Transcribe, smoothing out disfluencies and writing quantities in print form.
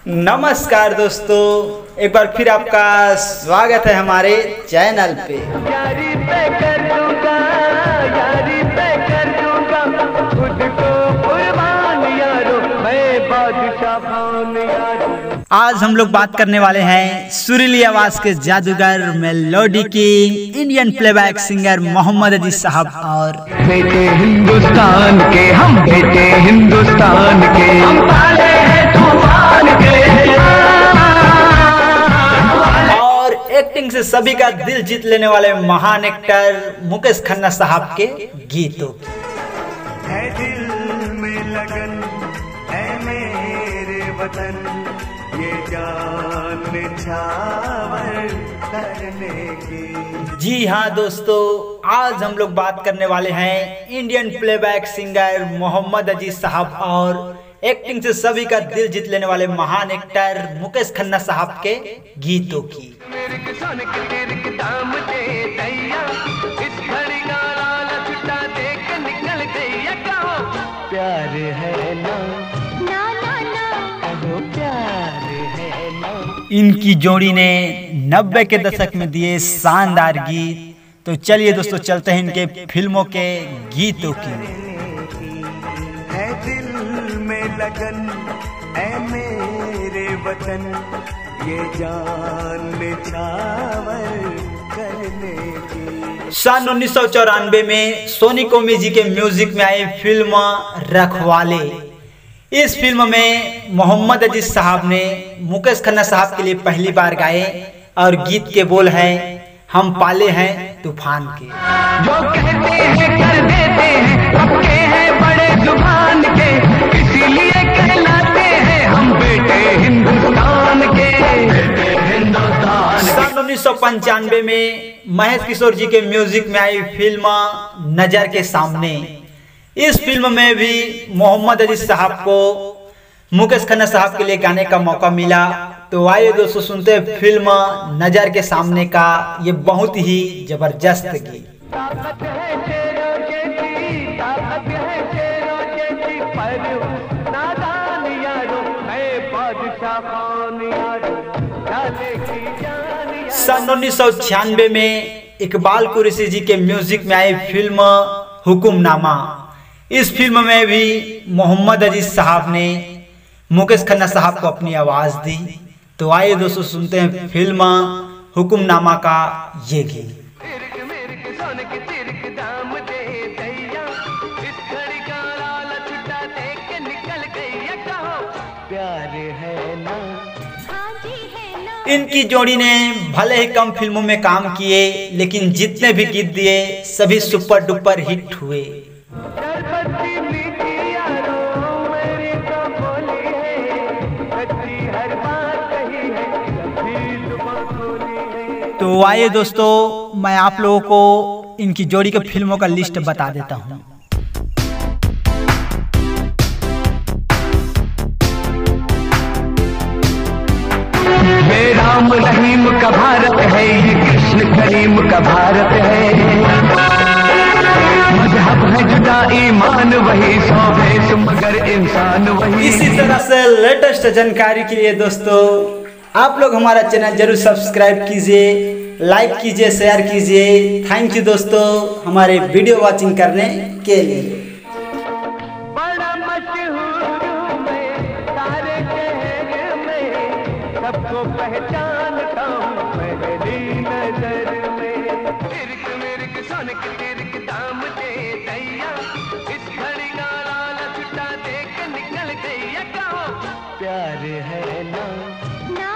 नमस्कार दोस्तों, एक बार फिर आपका स्वागत है हमारे चैनल पे। यारी पे कर दूंगा, यारी पे कर दूंगा, खुद को कुर्बान यारो, मैं बादशाह खान यारो। आज हम लोग बात करने वाले हैं सुरीली आवाज के जादूगर, melody king, Indian playback singer Mohammed Aziz साहब और बेटे हिंदुस्तान के, हम बेटे हिंदुस्तान के, हम पाले हैं तूफान के। और एक्टिंग से सभी का दिल जीत लेने वाले महान एक्टर मुकेश खन्ना साहब के गीतों की। है दिल में लगन, है मेरे वतन, ये जान निछावर करने की। जी हाँ दोस्तों, आज हम लोग बात करने वाले हैं Indian playback singer Mohammed Aziz साहब और एक्टिंग से सभी का दिल जीत लेने वाले महान एक्टर मुकेश खन्ना साहब के गीतों की। मेरे किसान के तेरे के दाम दे दैया, इस घड़ी का लाला छुट्टा देख निकल गई। कहो प्यार है ना, ना ना ना, कहो प्यार है ना। इनकी जोड़ी ने 90 के दशक में दिए शानदार गीत। तो चलिए दोस्तों, चलते हैं इनके फिल्मों के गीतों की। है दिल में लगन, है मेरे वतन, ये जान निछावर करने की। सन 1994 में सोनी कोमी जी के म्यूजिक में आई फिल्म रखवाले। इस फिल्म में मोहम्मद अजीज साहब ने मुकेश खन्ना साहब के लिए पहली बार गाए और गीत के बोल हैं, हम पाले हैं तूफान के। जो कहते हैं कर देते हैं, पक्के हैं बड़े जुबान के, इसीलिए कहलाते हैं हम बेटे हिंदुस्तान के, बेटे हिंदुस्तान। सन 1995 में महेश किशोर जी के म्यूजिक में आई फिल्म नजर के सामने। इस फिल्म में भी मोहम्मद अजीज साहब को मुकेश खन्ना साहब के लिए गाने का मौका मिला। तो आइए दोस्तों, सुनते हैं फिल्म नजर के सामने का ये बहुत ही जबरदस्त गीत। ताकत है शेरों जैसी, ताकत है शेरों जैसी, पर नादान यारो, मैं बादशाह खान यारो, डाले की जान यारो। सन 1996 में इकबाल कुरैशी जी के म्यूजिक में आई फिल्म हुकुमनामा। इस फिल्म में भी मोहम्मद अजीज साहब ने मुकेश खन्ना साहब को अपनी आवाज दी। तो आइए दोस्तों, सुनते हैं फिल्म हुकुमनामा का ये गीत। प्यार है ना, इनकी जोड़ी ने भले ही कम फिल्मों में काम किए, लेकिन जितने भी गीत दिए सभी सुपर डुपर हिट हुए। शरबती मीठी यारो, मेरी तो बोली है, सच्ची हर बात कही है, कभी जुबां खोली है। तो आइए दोस्तों, मैं आप लोगों को इनकी जोड़ी के फिल्मों का लिस्ट बता देता हूँ। ये राम रहीम का भारत है, ये कृष्ण करीम का भारत है, मजहब है जुदा ईमान वही, सौ भेष मगर इंसान वही। इसी तरह से लेटेस्ट जानकारी के लिए दोस्तों आप लोग हमारा चैनल जरूर सब्सक्राइब कीजिए, लाइक कीजिए, शेयर कीजिए। थैंक यू दोस्तों हमारे वीडियो वॉचिंग करने के लिए। बड़ा मशहूर हूँ मैं सारे शहर में, सबको पहचानता हूँ पहली नजर में। तिरक मिरक सन के तिरक दाम दे दैया, इस घड़ी का लाला छुट्टा देख निकल गई। कहो प्यार है ना, ना